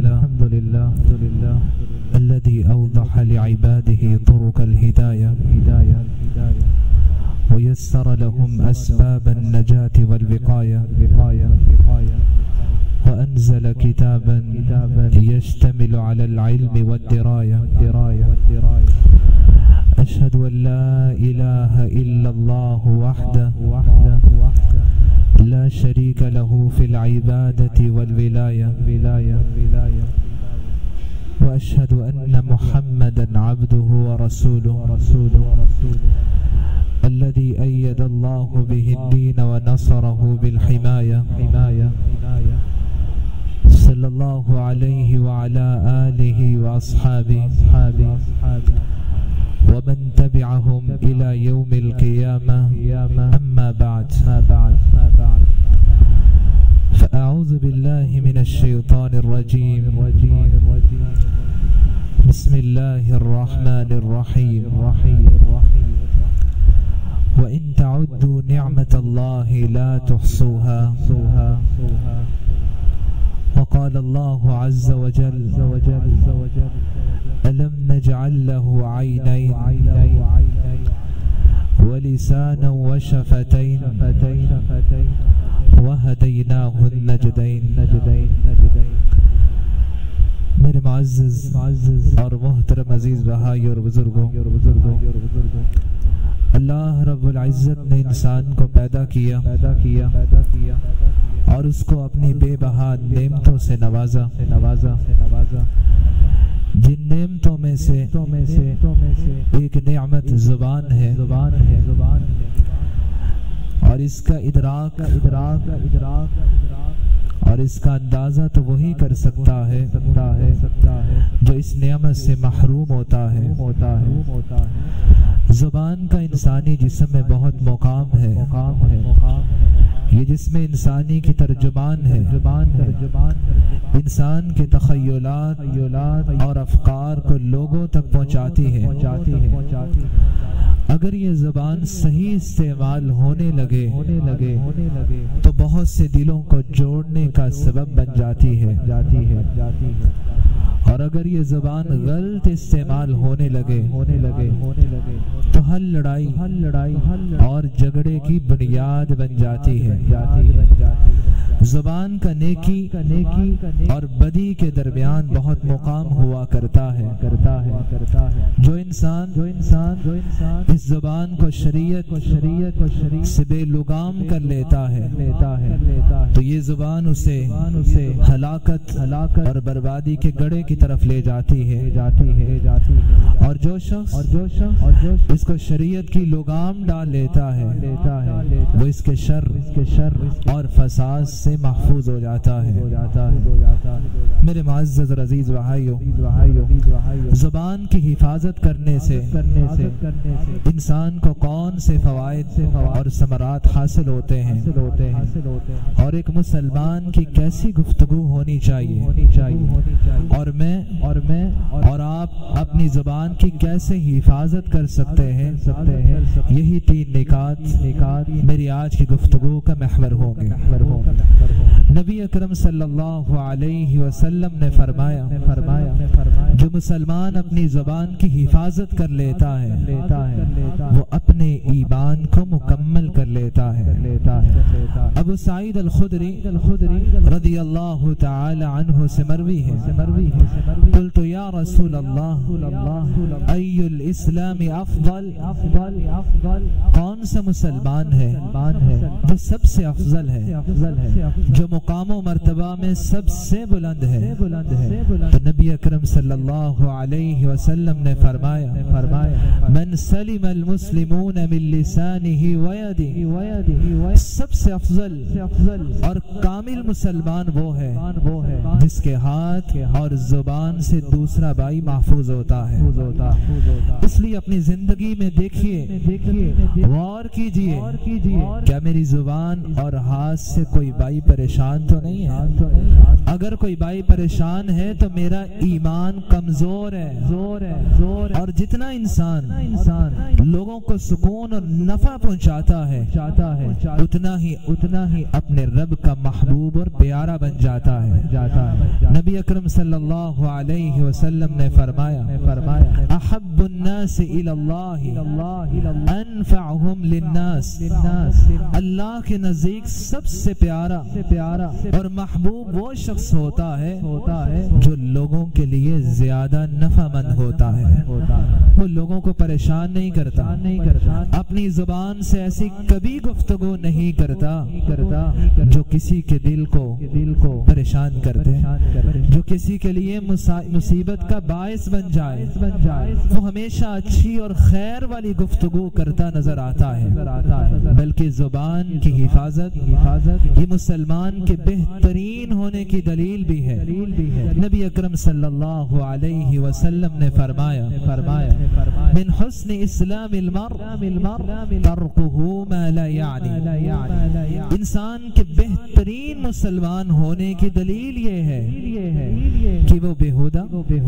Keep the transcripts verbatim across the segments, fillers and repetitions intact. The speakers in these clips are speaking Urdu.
الحمد لله الذي أوضح لعباده طرق الهداية ويسر لهم أسباب النجاة والوقاية وأنزل كتابا يشتمل على العلم والدراية. أشهد أن لا إله إلا الله وحده لا شريك له في العبادة والولاية، وأشهد أن محمدا عبده ورسوله الذي أيد الله به الدين ونصره بالحماية، صلى الله عليه وعلى آله وأصحابه ومن تبعهم إلى يوم القيامة. أما بعد، فأعوذ بالله من الشيطان الرجيم. بسم الله الرحمن الرحيم. وإن تعدوا نعمة الله لا تحصوها. وقال الله عز وجل: ألم نجعل له عينين ولسانا وشفتين وهديناه النجدين. میرے معزز اور محترم عزیز بھائی اور بزرگوں، اللہ رب العزت نے انسان کو پیدا کیا اور اس کو اپنی بے بہا نعمتوں سے نوازا. جن نعمتوں میں سے ایک نعمت زبان ہے، اور اس کا ادراک اور اس کا اندازہ تو وہی کر سکتا ہے جو اس نعمت سے محروم ہوتا ہے. زبان کا انسانی جسم میں بہت مقام ہے. یہ جسم انسانی کی ترجمان ہے، انسان کے تخیلات اور افکار کو لوگوں تک پہنچاتی ہے. اگر یہ زبان صحیح استعمال ہونے لگے تو بہت سے دلوں کو جوڑنے کا سبب بن جاتی ہے، اور اگر یہ زبان غلط استعمال ہونے لگے تو ہر لڑائی اور جھگڑے کی بنیاد بن جاتی ہے. زبان کا نیکی اور بدی کے درمیان بہت مقام ہوا کرتا ہے. جو انسان اس زبان کو شریعت سے بے لگام کر لیتا ہے تو یہ زبان اسے ہلاکت اور بربادی کے گڑھے کی طرف لے جاتی ہے. اور جو شخص اس کو شریعت کی لگام ڈال لیتا ہے وہ اس کے شر اور فساد سے محفوظ ہو جاتا ہے. میرے معزز اور عزیز بھائیو، زبان کی حفاظت کرنے سے انسان کو کون سے فوائد اور ثمرات حاصل ہوتے ہیں، اور ایک مسلمان کی کیسی گفتگو ہونی چاہیے، اور میں اور آپ اپنی زبان کی کیسے حفاظت کر سکتے ہیں، یہی تین نکات میری آج کی گفتگو کا محور ہوں گے. نبی اکرم صلی اللہ علیہ وسلم نے فرمایا جو مسلمان اپنی زبان کی حفاظت کر لیتا ہے وہ اپنے ایمان کو مکمل کر لیتا ہے. ابو سعید الخدری رضی اللہ تعالی عنہ سے مروی ہے، قلت یا رسول اللہ ای الاسلام افضل، کون سا مسلمان ہے جو سب سے افضل ہے، جو مقام و مرتبہ میں سب سے بلند ہے؟ تو نبی اکرم صلی اللہ علیہ وسلم نے فرمایا من سلم المسلمون من لسانه ویده، سب سے افضل اور کامل مسلمان وہ ہے جس کے ہاتھ اور زبان سے دوسرا بھائی محفوظ ہوتا ہے. اس لیے اپنی زندگی میں دیکھیے، غور کیجئے، کیا میری زبان اور ہاتھ سے کوئی بھائی پریشان تو نہیں ہے؟ اگر کوئی بھائی پریشان ہے تو میرا ایمان کمزور ہے زور ہے زور اور جتنا انسان انسان لوگوں کو سکون اور نفع پہنچاتا ہے چاہتا ہے اتنا ہی اتنا ہی اپنے رب کا محبوب اور پیارا بن جاتا ہے جاتا ہے نبی اکرم صلی اللہ علیہ وسلم نے فرمایا فرمایا احب الناس الی اللہ انفعهم للناس اللہ کے نزدیک سب سے پیارا پیارا اور محبوب وہ شخص ہوتا ہے ہوتا ہے جو لوگوں کے لیے زیادہ نفع مند ہوتا ہے وہ لوگوں کو پریشان نہیں کرتا نہیں کرتا اپنی زبان سے ایسی کبھی گفتگو نہیں کرتا کرتا جو کسی کے دل کو دل کو پریشان کر دے جو کسی کے لیے مصیبت کا باعث بن جائے بن جائے وہ ہمیشہ اچھی اور خیر والی گفتگو کرتا نظر آتا ہے بلکہ زبان کی حفاظت حفاظت یہ مسلمان کے بہترین ہونے کی دلیل بھی ہے نبی اکرم صلی اللہ علیہ وسلم نے فرمایا فرمایا من حسن اسلام المرء ترکہ ما لا یعنی انسان کے بہترین مسلمان ہونے کی دلیل یہ ہے کہ وہ بےہودہ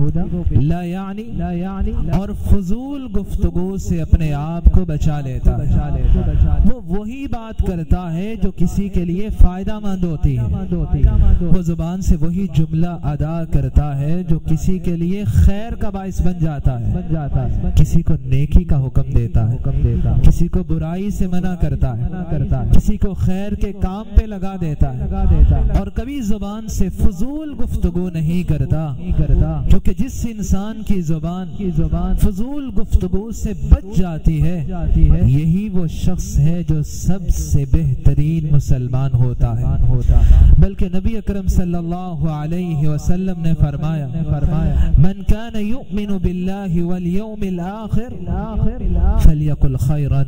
لا یعنی اور فضول گفتگو سے اپنے آپ کو بچا لیتا وہ وہی بات کرتا ہے جو کسی کے لیے فائدہ مند ہوتی ہے وہ زبان سے وہی جملہ ادا کرتا ہے جو کسی کے لیے خیر کا باعث بن جاتا ہے کسی کو نیکی کا حکم دیتا ہے کسی کو برائی سے منع کرتا ہے کسی کو خیر کے کام پہ لگا دیتا ہے اور کبھی زبان سے فضول گفتگو نہیں کرتا کیونکہ جس انسان کی زبان کی زبان فضول گفتگو سے بچ جاتی ہے یہی وہ شخص ہے جو سب سے بہترین مسلمان ہوتا ہے بلکہ نبی اکرم صلی اللہ علیہ وسلم نے فرمایا فرمایا من کان یؤمن باللہ والیوم الاخر فلیقل خیرا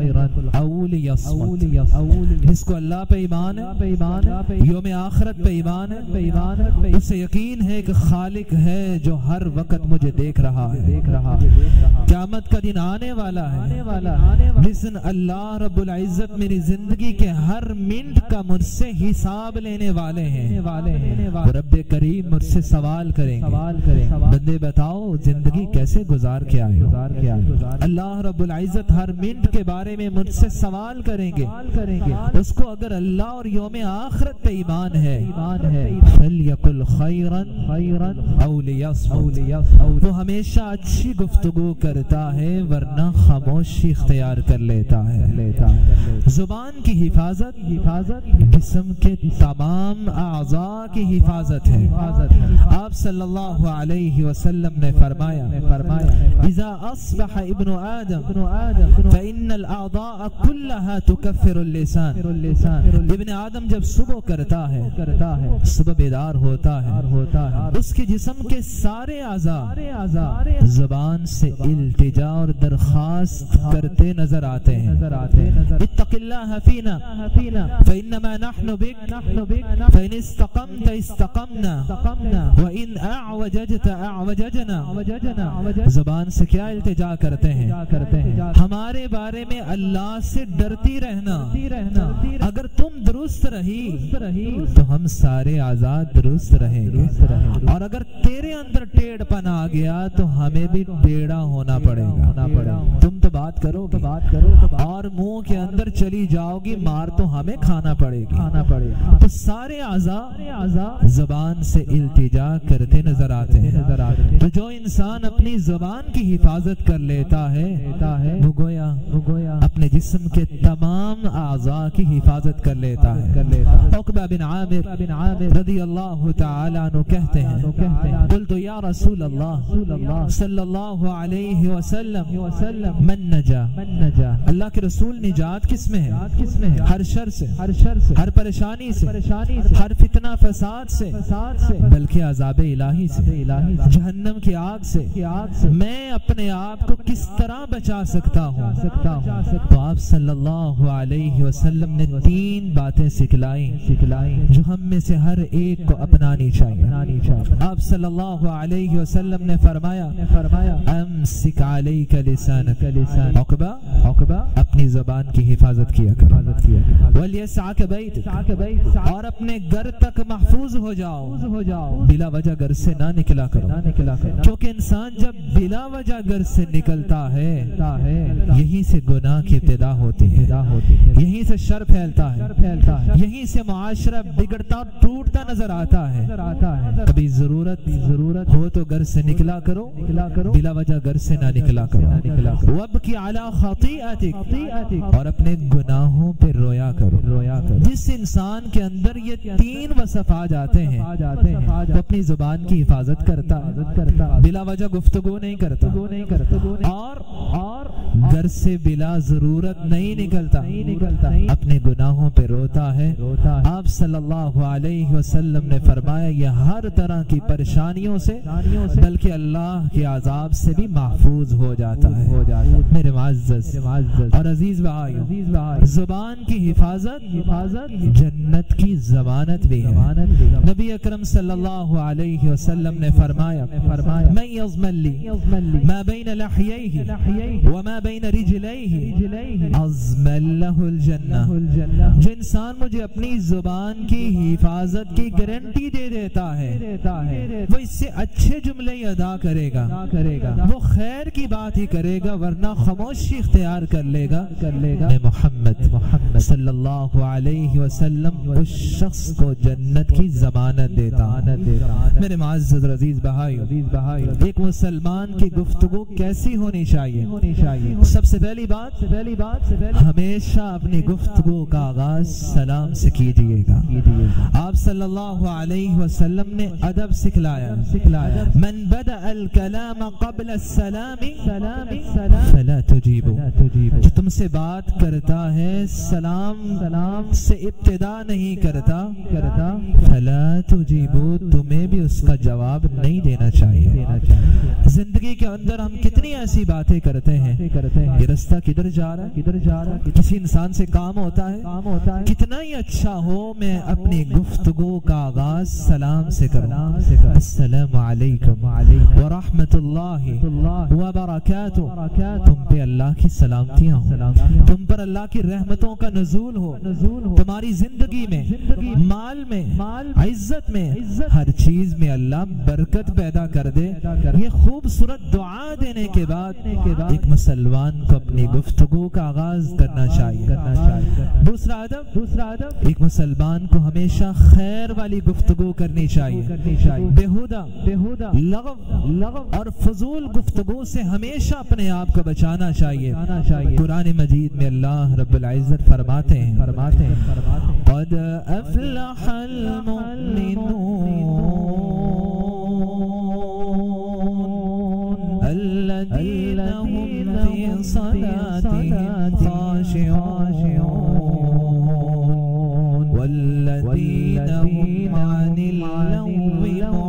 او لیصمت جس کو اللہ پہ ایمان ہے یوم آخرت پہ ایمان ہے اسے یقین ہے کہ خالق ہے جو ہر وقت مجھے دیکھ رہا ہے قیامت کا دن آنے والا ہے جس دن اللہ رب العزت میری زندگی کے ہر منٹ کا مجھ سے حساب لینے والے ہیں رب کریم مجھ سے سوال کریں گے بندے بتاؤ زندگی کیسے گزار کے آئے اللہ رب العزت ہر منٹ کے بارے میں مجھ سے سوال کریں گے اس کو اگر اللہ اور یوم آخرت پہ ایمان ہے فَلْيَقُلْ خَيْرًا أَوْ لِيَصْمُتْ وہ ہمیشہ اچھی گفتگو کرتا ہے ورنہ خاموشی اختیار کر لیتا ہے زبان کی حفاظت حفاظت جسم کے تمام اعضاء کی حفاظت ہے آپ صلی اللہ علیہ وسلم نے فرمایا فرمایا اذا اصبح ابن آدم فإن الأعضاء كلها تكفر اللسان ابن آدم جب صبح کرتا ہے کرتا ہے صبح بیدار ہوتا ہے اس کے جسم کے سارے اعضاء زبان سے التجا اور درخواست کرتے نظر آتے ہیں اتق اللہ فینا فإنما نحن بك فإن استقمت استقمنا وإن اعوججت اعوججنا زبان سے کیا التجا کرتے ہیں ہمارے بارے میں اللہ سے ڈرتی رہنا اگر تم درست رہی تو ہم سارے آزاد درست رہیں گے اور اگر تیرے اندر ٹیڑھ پن آ گیا تو ہمیں بھی ٹیڑھا ہونا پڑے گا تم تو بات کرو گے اور منہ کے اندر چلی جاؤ گی مار تو ہمیں کھانا پڑے گی تو سارے اعضاء زبان سے التجا کرتے نظر آتے ہیں تو جو انسان اپنی زبان کی حفاظت کر لیتا ہے وہ گویا اپنے جسم کے تمام اعضاء کی حفاظت کر لیتا ہے عقبہ بن عامر رضی اللہ تعالی عنہ کہتے ہیں قلت یا رسول اللہ صلی اللہ علیہ وسلم من نجا اللہ کے رسول نجات کس میں ہے ہر شر سے ہر پریشانی سے ہر فتنہ فساد سے بلکہ عذاب الہی سے جہنم کی آگ سے میں اپنے آپ کو کس طرح بچا سکتا ہوں تو آپ صلی اللہ علیہ وسلم نے تین باتیں سکھلائیں جو ہم میں سے ہر ایک کو اپنانی چاہیے آپ صلی اللہ علیہ وسلم نے فرمایا فرمایا امسک علیک لسانک لسان عقبہ عقبہ اپنی زبان کی حفاظت کیا کر ولیسعک بیتک اور اپنے گھر تک محفوظ ہو جاؤ ہو جاؤ بلا وجہ گھر سے نہ نکلا کرو نہ نکلا کرو کیونکہ انسان جب بلا وجہ گھر سے نکلتا ہے یہیں سے گناہ کی ابتدا ہوتی ہے یہیں سے شر پھیلتا ہے یہیں سے معاشرہ بگڑتا اور ٹوٹتا نظر آتا ہے کبھی ضرورت ضرورت ہو تو گھر سے نکلا کرو بلا وجہ گھر سے نہ نکلا کرو وابکی علی خطیئتک اور اپنے گناہوں پہ رویا کرو رویا کرو جس انسان کے اندر یہ تین وصف آ جاتے ہیں وہ اپنی زبان کی حفاظت کرتا بلا وجہ گفتگو نہیں کرتا اور اور گھر سے بلا ضرورت نہیں نکلتا اپنے گناہوں پہ روتا ہے آپ صلی اللہ علیہ وسلم نے فرمایا یہ ہر طرح کی پریشانیوں سے بلکہ اللہ کے عذاب سے بھی محفوظ ہو جاتا ہے میرے معزز اور عزیز بھائیو زبان کی حفاظت حفاظت جنت کی ضمانت بھی ہے نبی اکرم صلی اللہ علیہ وسلم نے فرمایا من یضمن لی ما بین لحییہ وما بین رجلیہ اضمن لہ الجنہ جو انسان مجھے اپنی زبان کی حفاظت کی گارنٹی دے دیتا ہے وہ اس سے اچھے جملے ہی ادا کرے گا وہ خیر کی بات ہی کرے گا ورنہ خاموشی اختیار کر لے گا میں محمد محمد صلی اللہ علیہ وسلم اس شخص کو جنت کی ضمانت دیتا میرے معزز عزیز بھائیو ایک مسلمان کی گفتگو کیسی ہونی چاہیے سب سے پہلی بات پہلی بات ہمیشہ اپنی گفتگو کا آغاز سلام سے کیجئے گا آپ صلی اللہ علیہ وسلم نے ادب سکھلایا سکھلایا من بدأ الکلام قبل السلام فلا تجیبو جو تم سے بات کرتا ہے سلام سلام سے ابتدا نہیں کرتا کرتا فلا تجیبو تمہیں بھی اس کا جواب نہیں دینا چاہیے زندگی کے اندر ہم کتنی ایسی باتیں کرتے ہیں یہ رستہ کدھر جا رہا ہے کدھر جا رہا ہے کسی انسان سے کام ہوتا ہے کام ہوتا ہے کتنا ہی اچھا ہو میں اپنی گفتگو کا آغاز سلام سے کروں السلام علیکم ورحمت اللہ وبرکاتہ تم پہ اللہ کی سلامتیاں ہوں تم پر اللہ کی رحمتوں کا نزول ہو تمہاری زندگی میں مال میں عزت میں ہر چیز میں اللہ برکت پیدا کر دے یہ خوبصورت دعا دینے کے بعد ایک مسلمان کو اپنی گفتگو کا آغاز کرنا چاہیے دوسرا ادب دوسرا ادب ایک مسلمان کو ہمیشہ خیر والی گفتگو کرنی چاہیے بےہودہ بےہودہ لغو لغو اور فضول گفتگو سے ہمیشہ اپنے آپ کو بچانا چاہیے قرآن مجید میں اللہ رب العزت فرماتے ہیں فرماتے ہیں قد افلح المؤمنون الذين هم في صلاتهم خاشعون والذين هم عن اللغو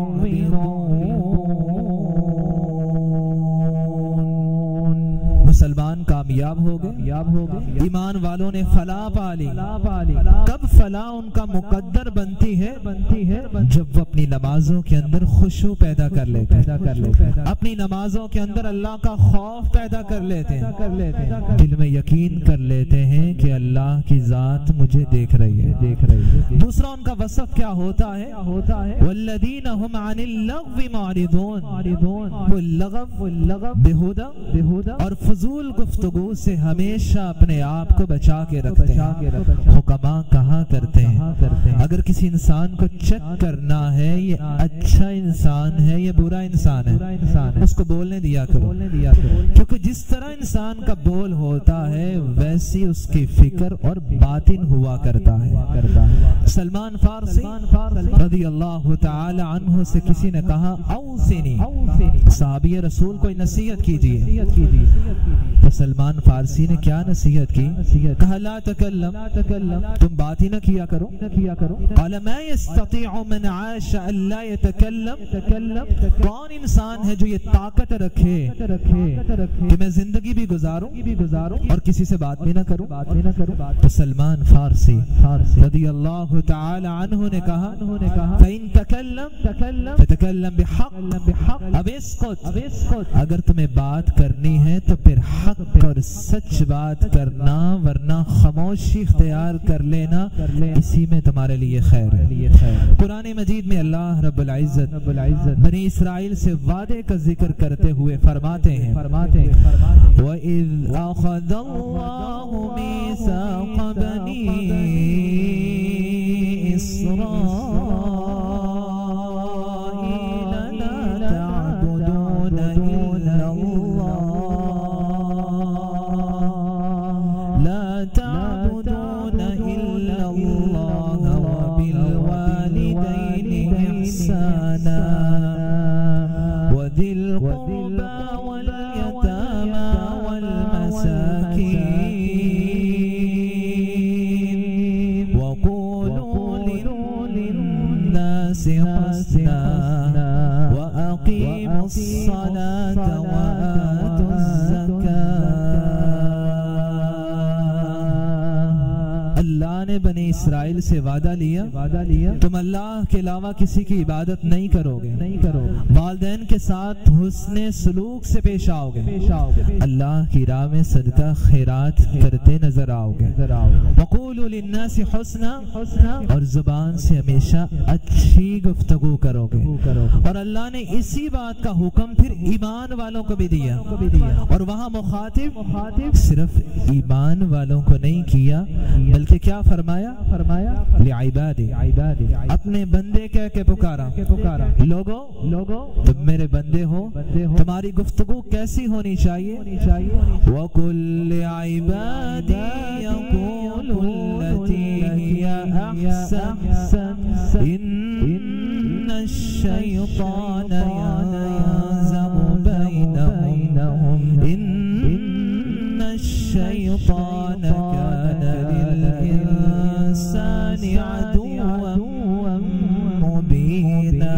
مسلمان کامیاب ہو گئے ایمان والوں نے فلاح پا لی کب فلاح ان کا مقدر بنتی ہے بنتی ہے جب وہ اپنی نمازوں کے اندر خشوع پیدا کر لیتے ہیں اپنی نمازوں کے اندر اللہ کا خوف پیدا کر لیتے ہیں دل میں یقین کر لیتے ہیں کہ اللہ کی ذات مجھے دیکھ رہی ہے دیکھ رہی ہے دوسرا ان کا وصف کیا ہوتا ہے ہوتا ہے والذین هم عن اللغو معرضون وہ لغو بےہودہ بےہودہ اور فضول گفتگو سے ہمیشہ اپنے آپ کو بچا کے رکھتے ہیں حکماء کہاں کرتے ہیں اگر کسی انسان کو چیک کرنا ہے یہ اچھا انسان ہے یہ برا انسان ہے اس کو بولنے دیا کرو کیونکہ جس طرح انسان کا بول ہوتا ہے ویسی اس کی فکر اور باطن ہوا کرتا ہے سلمان فارسی رضی اللہ تعالی عنہ سے کسی نے کہا اوصنی، صحابی رسول کوئی نصیحت کیجیے. تو سلمان فارسی نے کیا نصیحت کی؟ کہا لا تکلم، تم بات ہی نہ کیا کرو. قال ما يستطيع من عاش الا يتكلم، کون انسان ہے جو یہ طاقت رکھے کہ میں زندگی بھی گزاروں اور کسی سے بات بھی نہ کروں؟ تو سلمان فارسی رضی اللہ تعالی عنہ نے کہا فَإِن تَكَلَّمْ فَتَكَلَّمْ بِحَقٍ، اب اسکت، اگر تمہیں بات کرنی ہے تو پھر حق اور سچ بات کرنا، ورنہ خاموشی اختیار کر لینا، اسی میں تمہارے لیے خیر ہے. قرآن مجید میں اللہ رب العزت بنی اسرائیل سے وعدے کا ذکر کرتے ہوئے فرماتے ہیں وَإِذْ أَخَذَ اللَّهُ مِيثَاقَ بَنِي إِسْرَائِيلَ لَا تَعْبُدُونَ إِلَّا اللَّهَ لَا تَعْبُدُونَ إِلَّا اللَّهَ وَبِالْوَالِدَيْنِ إِحْسَانًا وَذِي الْقُرْبَى وَالْيَتَامَى وَالْمَسَاكِينِ وَقُولُوا لِلنَّاسِ حُسْنًا وَأَقِيمُوا الصَّلَاةَ وَآتُوا الزَّكَاةَ. اللہ نے بنی اسرائیل سے وعدہ لیا تم اللہ کے علاوہ کسی کی عبادت نہیں کرو گے، والدین کے ساتھ حسن سلوک سے پیش آؤ گے، اللہ کی راہ میں صدقہ خیرات کرتے نظر آؤ گے، وَقُولُوا لِلنَّاسِ حُسْنًا، اور زبان سے ہمیشہ اچھی گفتگو کرو گے. اور اللہ نے اسی بات کا حکم پھر ایمان والوں کو بھی دیا، اور وہاں مخاطب صرف ایمان والوں کو نہیں کیا بلکہ کیا فرمایا؟ فرمایا لعبادی، اپنے بندے کہہ کے پکارا، لوگو تم میرے بندے ہو، تمہاری گفتگو کیسی ہونی چاہیے؟ وَقُلْ لِعِبَادِي يَقُولُوا الَّتِي هِيَ أَحْسَنُ إِنَّ الشَّيْطَانَ يَنزَغُ بَيْنَهُمْ إِنَّ الشَّيْطَانَ كَانَ لِلْإِنسَانِ عَدُوًّا مُبِينًا.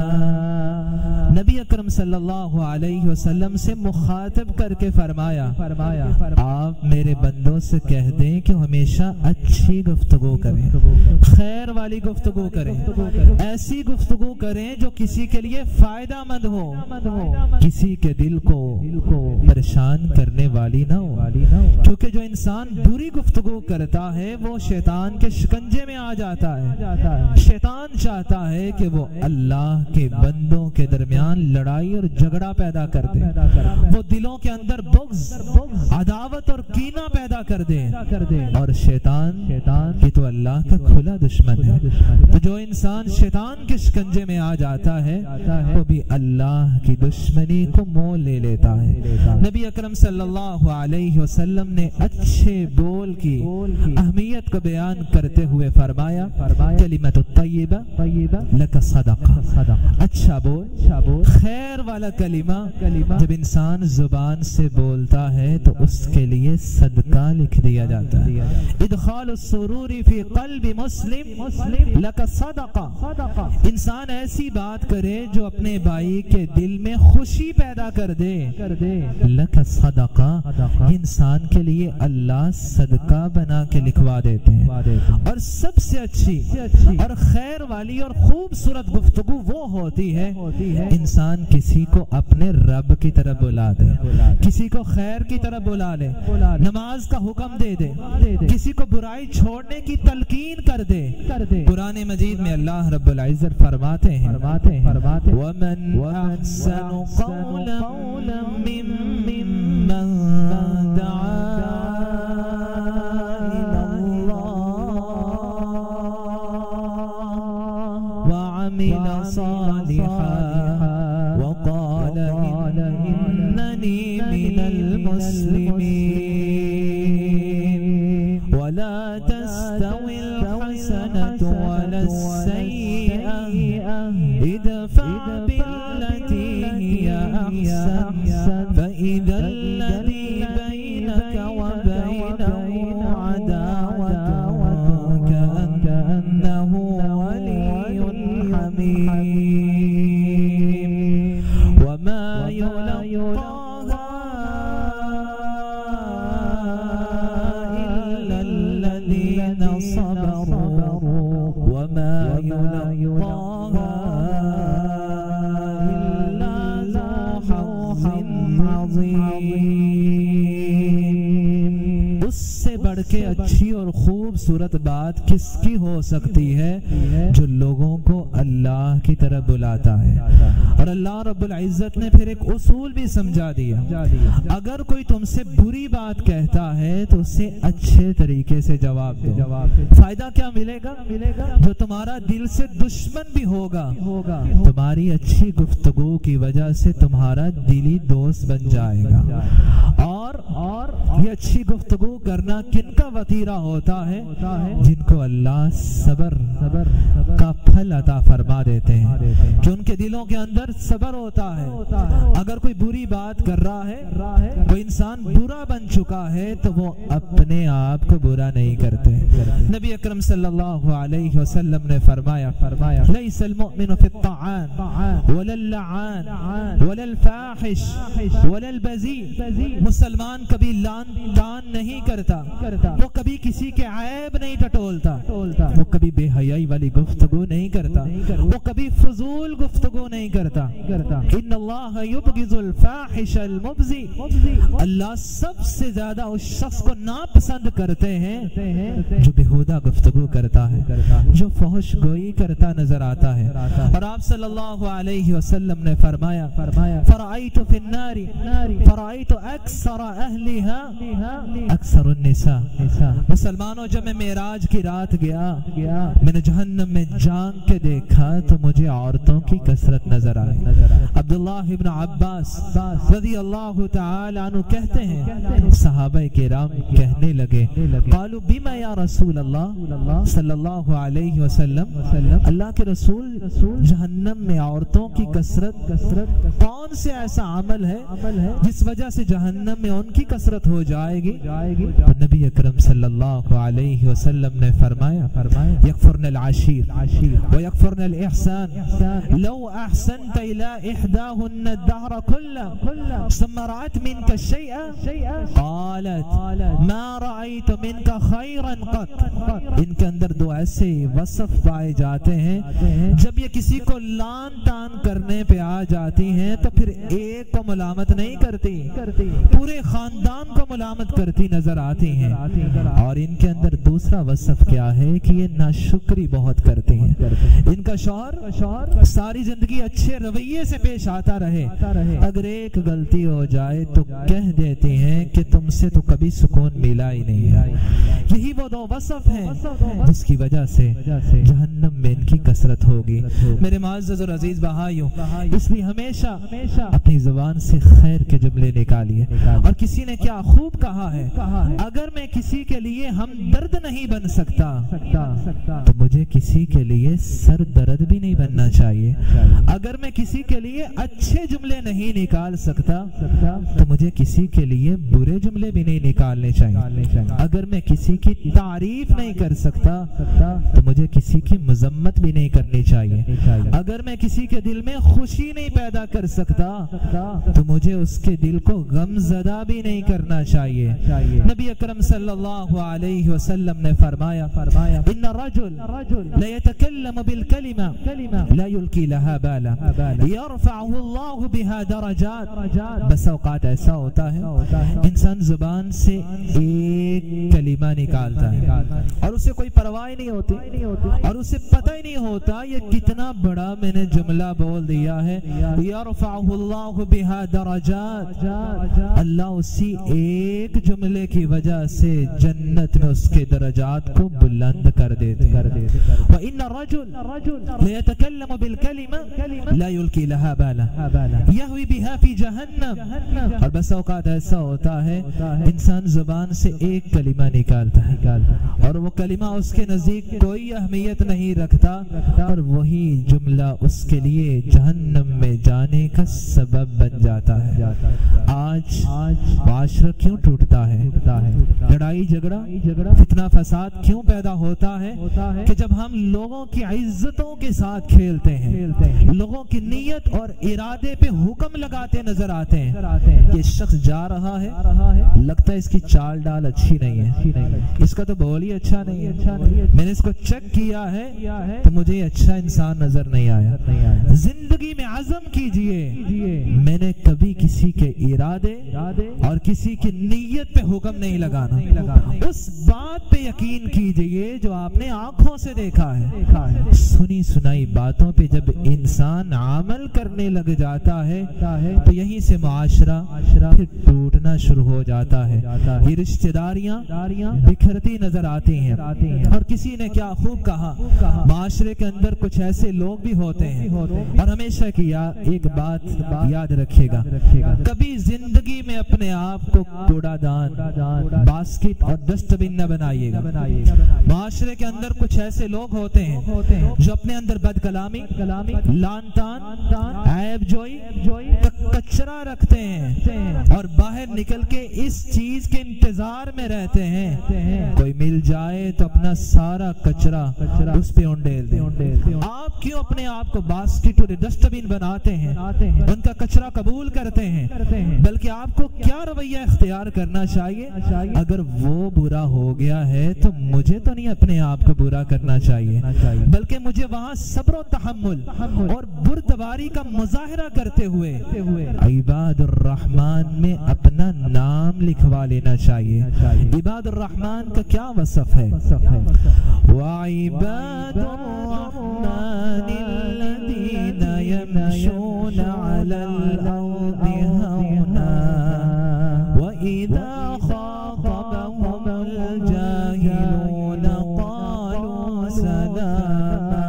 نبی اکرم صلی اللہ علیہ وسلم سے مخاطب کر کے فرمایا آپ میرے بندوں سے کہہ دیں کہ ہمیشہ اچھی گفتگو کریں، خیر والی گفتگو کریں، ایسی گفتگو کریں جو کسی کے لیے فائدہ مند ہو، کسی کے دل کو پریشان کرنے والی نہ ہو، کیونکہ جو انسان بری گفتگو کرتا ہے وہ شیطان کے شکنجے میں آ جاتا ہے. شیطان چاہتا ہے کہ وہ اللہ کے بندوں کے درمیان لڑائی اور جھگڑا پیدا کر دے، وہ دلوں کے اندر بغض، عداوت اور کینہ پیدا کر دے، اور شیطان کی تو اللہ کا کھلا دشمن ہے. تو جو انسان شیطان کے شکنجے میں آ جاتا ہے وہ بھی اللہ کی دشمنی کو مول لے لیتا ہے. نبی اکرم صلی اللہ علیہ وسلم نے اچھے بول کی اہمیت کو بیان کرتے ہوئے فرمایا کلمۃ الطیبہ لک صدقہ، اچھا بول، خیر والا کلمہ جب انسان زبان سے بولتا ہے تو اس کے لیے صدقہ لکھ دیا جاتا ہے. ادخال السرور فی قلب مسلم لک صدقہ، انسان ایسی بات کرے جو اپنے بھائی کے دل میں خوشی پیدا کر دے، لک صدقہ، انسان کے لیے اللہ صدقہ بنا کے لکھوا دیتے ہیں. اور سب سے اچھی اور خیر والی اور خوبصورت گفتگو وہ ہوتی ہے انسان کسی کو اپنے رب کی طرف بلا دے، کسی کو خیر کی طرف بلا لے، نماز کا حکم دے دے، کسی کو برائی چھوڑنے کی تلقین کر دے. قرآن مجید میں اللہ رب العزت فرماتے ہیں وَمَنْ أَحْسَنُ قَوْلًا مِّمَّنْ دَعَا إِلَى اللَّهِ وَعَمِلَ صَالِحًا وَقَالَ إِنَّنِي مِنَ الْمُسْلِمِينَ. وَلَا تَسْتَوِي الْحَسَنَةُ وَلَا السَّيِّئَةُ ادْفَعْ بالتي هي أحسن فإذا الذي بينك وبينه عداوة كأنه ولي حميم وما يلقاها إلا الذين صبروا وما يلقاها إلا ذو حظ عظيم. اس سے بڑھ کے اچھی اور خوبصورت بات کس کی ہو سکتی ہے جو لوگوں کو اللہ کی طرف بلاتا ہے. اور اللہ رب العزت نے پھر ایک اصول بھی سمجھا دیا, اگر کوئی تم سے بری بات کہتا ہے تو اسے اچھے طریقے سے جواب دو. فائدہ کیا ملے گا؟ جو تمہارا دل سے دشمن بھی ہوگا تمہاری اچھی گفتگو کی وجہ سے تمہارا دلی دوست بن جائے گا. اور اور یہ اچھی گفتگو کرنا کن کا وطیرہ ہوتا ہے؟ جن کو اللہ صبر کا پھل عطا فرما دیتے ہیں, کہ ان کے دلوں کے اندر صبر ہوتا ہے. اگر کوئی بری بات کر رہا ہے, کوئی انسان برا بن چکا ہے, تو وہ اپنے آپ کو برا نہیں کرتے. نبی اکرم صلی اللہ علیہ وسلم نے فرمایا فرمایا لیس المؤمن فی الطعان ولا اللعان ولا الفاحش ولا البذیء. مسلمان کبھی لان تان نہیں کرتا, وہ کبھی کسی کے عیب نہیں ٹٹولتا, وہ کبھی بے حیائی والی گفتگو نہیں کرتا, وہ کبھی فضول گفتگو نہیں کرتا. ان اللہ یبغض الفاحش المبذی. اللہ سب سے زیادہ اس شخص کو ناپسند کرتے ہیں جو بےہودہ گفتگو کرتا ہے, جو فحش گوئی کرتا نظر آتا ہے. اور آپ صلی اللہ علیہ وسلم نے فرمایا فرأیت فی النار فرأیت اکثر اہلها اکثر النساء. مسلمانوں, جب میں معراج کی رات گیا میں نے جہنم میں جان کے دیکھا تو مجھے عورتوں کی کثرت نظر آئی. عبداللہ ابن عباس رضی اللہ تعالی عنہ کہتے ہیں صحابہ کرام کہنے لگے قالوا بما یا رسول اللہ صلی اللہ علیہ وسلم, اللہ کے رسول جہنم میں عورتوں کی کثرت کون سے ایسا عمل ہے جس وجہ سے جہنم میں ان کی کثرت ہو جائے گی؟ تو نبی اکرم صلی اللہ علیہ وسلم نے فرمایا یکفرن العشیر ویکفرن الاحسان لو احسنت الى احداهن الدهر كله ثم رأت منك شيئا قالت ما رأيت منك خيرا قط. ان کے اندر دو ایسے وصف پائے جاتے ہیں جب یہ کسی کو لان تان کرنے پہ آ جاتی ہیں تو پھر ایک کو ملامت نہیں کرتی, پورے خاندان کو ملامت کرتی نظر آتی ہیں. اور ان کے اندر دوسرا وصف کیا ہے کہ یہ ناشکری بہت کرتی ہیں. ان کا شوہر ساری زندگی اچھے رویے سے پیش آتا رہے, اگر ایک غلطی ہو جائے تو کہہ دیتی ہیں کہ تم سے تو کبھی سکون ملا ہی نہیں ہے. یہی وہ دو وصف ہیں جس کی وجہ سے جہنم میں ان کی کثرت ہوگی. میرے معزز اور عزیز بھائیوں, اس لیے ہمیشہ اپنی زبان سے خیر کے جملے نکالیے. اور کسی نے کیا خوب کہا ہے, اگر میں کسی کے لیے ہم درد نہیں بن سکتا تو مجھے کسی کے لیے سر درد بھی نہیں بننا چاہیے. اگر میں کسی کے لیے اچھے جملے نہیں نکال سکتا تو مجھے کسی کے لیے برے جملے بھی نہیں نکالنے چاہیے. اگر میں کسی کی تعریف نہیں کر سکتا تو مجھے کسی کی مذمت بھی نہیں کرنی چاہیے. اگر میں کسی کے دل میں خوشی نہیں پیدا کر سکتا تو مجھے اس کے دل کو غم زدہ بھی نہیں کرنا چاہیے. نبی اکرم صلی اللہ علیہ وسلم نے فرمایا ان الرجل لا يتكلم بالكلمة لا يلقي لها بالا يرفعه الله بها درجات. بس اوقات ایسا ہوتا ہے انسان زبان سے ایک کلمہ نکالتا ہے اور اسے کوئی پرواہ نہیں ہوتی اور اسے پتہ ہی نہیں ہوتا یہ کتنا بڑا میں نے جملہ بول دیا ہے. يرفعه الله بها درجات. اللہ اسی ایک جملے کی وجہ سے جنت میں اس کے درجات کو بلند کر دیتے ہیں. وَإِنَّ الرَّجُلَ لَيَتَكَلَّمُ بِالْكَلِمَةِ لَا يُلْقِي لَهَا بَالًا. بالا یہوی بہا فی جہنم. اور بس اوقات ایسا ہوتا ہے انسان زبان سے ایک کلمہ نکالتا ہے اور وہ کلمہ اس کے نزدیک کوئی اہمیت نہیں رکھتا اور وہی جملہ اس کے لیے جہنم میں جانے کا سبب بن جاتا ہے. آج معاشرہ کیوں ٹوٹتا ہے؟ لڑائی جھگڑا فتنہ فساد کیوں پیدا ہوتا ہے؟ کہ جب ہم لوگوں کی عزتوں کے ساتھ کھیلتے ہیں، لوگوں کی نیت اور ارادے پہ حکم لگاتے نظر آتے ہیں. یہ شخص جا رہا ہے، لگتا ہے اس کی چال ڈال اچھی نہیں ہے، اس کا تو بول ہی اچھا نہیں ہے، میں نے اس کو چیک کیا ہے تو مجھے اچھا انسان نظر نہیں آیا. زندگی میں عزم کیجئے میں نے کبھی کسی کے ارادے اور کسی کی نیت پہ حکم نہیں لگانا. اس بات پہ یقین کیجئے جو آپ نے آنکھوں سے دیکھا ہے. سنی سنائی باتوں پہ جب انسان عمل کرنے لگ جاتا ہے تو یہیں سے معاشرہ پھر ٹوٹنا شروع ہو جاتا ہے. یہ رشتہ داریاں بکھرتی نظر آتی ہیں. اور کسی نے کیا خوب کہا، معاشرے کے اندر کچھ ایسے لوگ بھی ہوتے ہیں. اور ہمیشہ کی ایک بات یاد رکھیے گا، کبھی زندگی میں اپنے آپ کو کوڑا دان، باسکٹ اور ڈسٹ بن نہ بنائیے گا. معاشرے کے اندر کچھ ایسے لوگ ہوتے ہیں جو اپنے اندر بد کلامی، لان تان، عیب جوئی کا کچرا رکھتے ہیں اور باہر نکل کے اس چیز کے انتظار میں رہتے ہیں کوئی مل جائے تو اپنا سارا کچرا اس پہ انڈیل دیں. آپ کیوں اپنے آپ کو باسکٹ اور ڈسٹ بن بناتے ہیں، ان کا کچرا قبول کرتے ہیں؟ بلکہ آپ کو کیا رویہ اختیار کرنا چاہیے، اگر وہ برا ہو گیا ہے تو مجھے تو نہیں اپنے آپ کو برا کرنا چاہیے، بلکہ مجھے وہاں صبر و تحمل اور بردباری کا مظاہرہ کرتے ہوئے عباد الرحمن میں اپنا نام لکھوا لینا چاہیے. عباد الرحمن کا کیا وصف ہے؟ وَعِبَادُ الرَّحْمَنِ الَّذِينَ يَمْشُونَ عَلَى الْأَرْضِ هَوْنًا وَإِذَا خَاطَبَهُمُ الْجَاهِلُونَ قَالُوا سَلَامًا.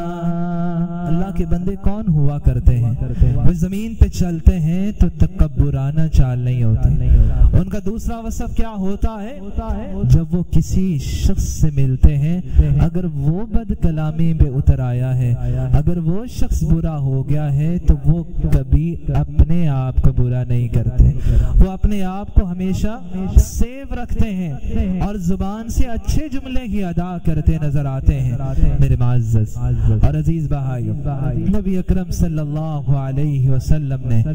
اللہ کے بندے کون ہوا کرتے ہیں؟ وہ زمین پہ چلتے ہیں تو تکبرانہ چال نہیں ہوتے. ان کا دوسرا وصف کیا ہوتا ہے؟ جب وہ کسی شخص سے ملتے ہیں، اگر وہ بد کلامی پہ اتر آیا ہے، اگر وہ شخص برا ہو گیا ہے تو وہ کبھی اپنے آپ کو برا نہیں کرتے. وہ اپنے آپ کو ہمیشہ سیو رکھتے ہیں اور زبان سے اچھے جملے ہی ادا کرتے نظر آتے ہیں. میرے معزز اور عزیز بھائی، نبی اکرم صلی اللہ علیہ وسلم نے